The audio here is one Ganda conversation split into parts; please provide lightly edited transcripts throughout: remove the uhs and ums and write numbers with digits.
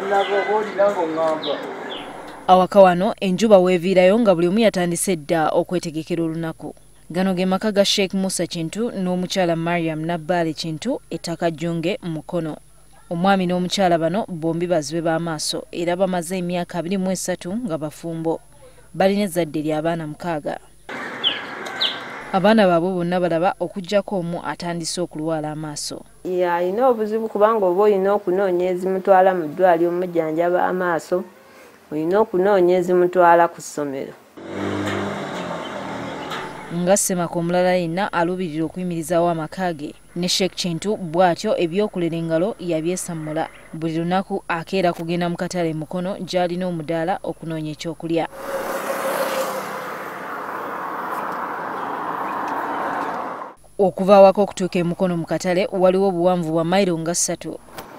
Awaka wano enjuba weeviirayo nga buli omu yatandise dda okwetegekera olunaku. Gano ge maka ga Sheikh Musa Kintu n'omukyala Mariam Nabbale Kintu ettaka Jjunge Mukono. Omwami n'omukyala bano bombi bazibe b'amaaso era bamaze emyaka 23 nga bafumbo. Balina ezzadde ly'abaana 6. Abaana baabwe bonna balaba okuggyako omu atandise okulwala amaaso. Alina obuzibu kubanga oba olina okunoonya ezimutwala mu ddwaliro omujjanjaba amaaso, olina okunoonya ezimutwala ku ssomero. Nga Ssemaka omulala yenna aluubirira okuyimirizaawo amaka ge ne Sheikh Kintu bw'atyo ebyokulera engalo yabyesammula. Buli lunaku akeera kugenda mu katale Mukono gy'alina omudaala okunoonya ekyokulya. Okuva awaka okutuuka e Mukono mu katale waliwo obuwanvu bwa mayiro nga 3.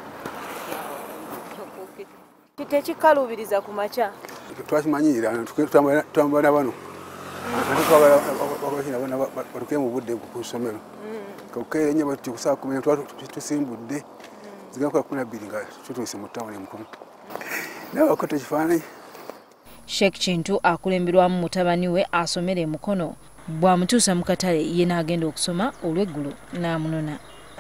Tekikaluubiriza ku makya. Twakimanyira twambala bano. Batuke mu budde ku ssomero. Kakeera nnyo bati kusaa 10 tusimbudde. Zigakula 12 nga tutuuse mu ttawuni Mukono. N'abakoto ekifaananyi. Sheikh Kintu akulemberwamu mutabani we asomera e Mukono. Bw'amutuusa mu katale ye n'agenda okusoma olw'eggulu n'amunona.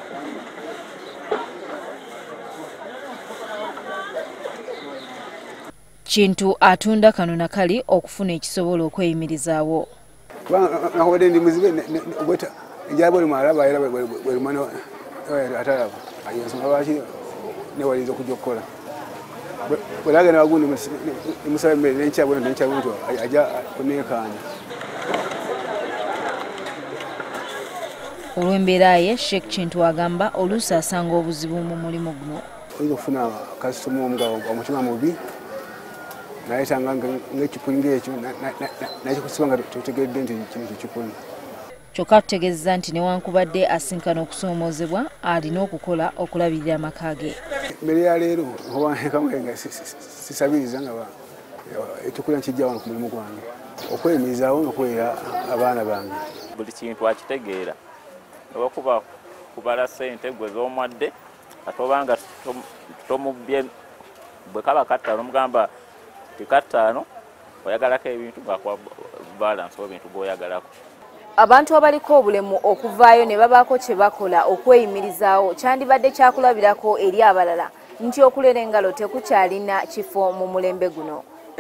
Kintu atunda kano na kali okufuna ekisobola okweyimirizaawo. Nakuwadde ndi muzibe obweta enjala bwe malaba era bwe lumano atalaba ayensonga lwaki newalinza okujja okukola. Bw'eragenda wagundi musaba emmere n'enkyabwe n'enkyabwe ajja kuneekaanya. Olw'embeera ye Sheikh Kintu agamba oluusi asanga obuzibu mu mulimu guno. Oyinza okufuna kasitoma omu nga omutima mubi nayetanga ng'ekipuni ekyo nakikusiba nga totegedde nti kino kikipuni. Kyokka tutegeeza nti newankubadde asinkana okusoomoozebwa alina okukola okulabirira amaka ge. Mmere ya leero obanekamuenga sisabiriza nga ekyokulya nkijja wano ku mulimu gwange okweyimirizaawo n'okuweera abaana bange. Buli kintu akitegeera oba kuba kubala ssente gwe z'omwadde ate obanga tomubbye bwe kaba kattaano omugamba ti kattaano oyagalako ebintu bwakuba balansi oba ebintu bw'oyagalako. Abantu abaliko obulemu okuvaayo ne babaako kye bakola okweyimirizaawo kyandibadde kyakulabirako eri abalala nti okulera engalo tekukyalina kifo mu mulembe guno.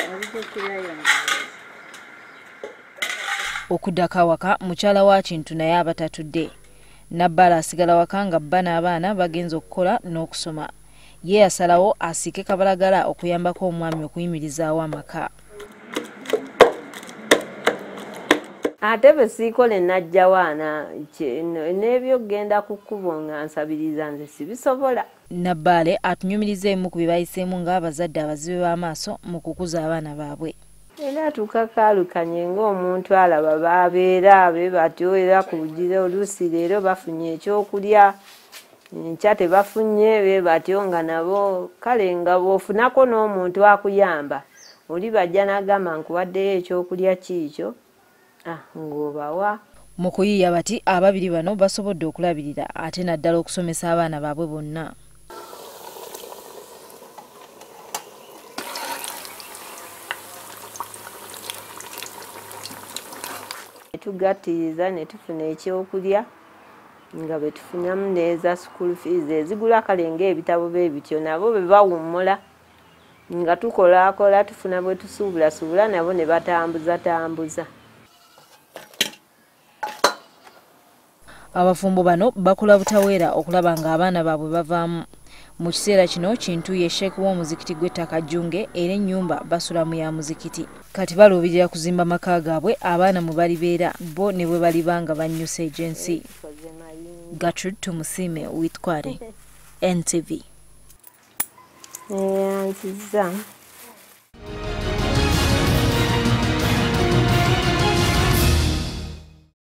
Okuddako awaka mukyala wa Kintu naye abatatudde. Nabbale asigala waka nga bba n'abaana bagenza okukola n'okusoma. Ye yasalawo asiike kabalagala okuyambako omwami okuyimirizaawo amaka. Ate bwe siikole najja waana n'ebyo genda ku kkubo nga nsabiriza nze sibisobola. Nabbale atunyumiriza emu ku bye bayiseemu ng'abazadde abazibe b'amaaso mu kukuza abaana baabwe. Era tukakaalukanye ng'omuntu alaba baabeera be batyo era kugira oluusi leero bafunye ekyokulya nkya tebafunye be batyo nga nabo kale nga bw'ofunako n'omuntu akuyamba oli bajja n'agamba nkuwaddeyo ekyokulya kiikyo ng'obawa. Mu kuyiiya bati ababiri bano basobodde okulabirira ate naddala okusomesa abaana baabwe bonna. Tugattiriza ne tufuna ekyokulya nga bwe tufunamu n'eza school fees ezigula kale ng'ebitabo b'ebityo nabo bwe bawummula nga tukolaakola tufuna bwe tusuubulasuubula nabo ne batambuza. Abafumbo bano bakola butaweera okulaba nga abaana baabwe bavaamu. Mu kiseera kino Kintu ye Sheikh w'omuzikiti gw'ettaka Jjunge era ennyumba basulamu ya muzikiti. Kati baluubirira kuzimba maka gaabwe abaana mwe balibeera bo ne bwe baliba nga bannyusa agency. Gertrude Tumusiime Witkware, NTV. Nziza.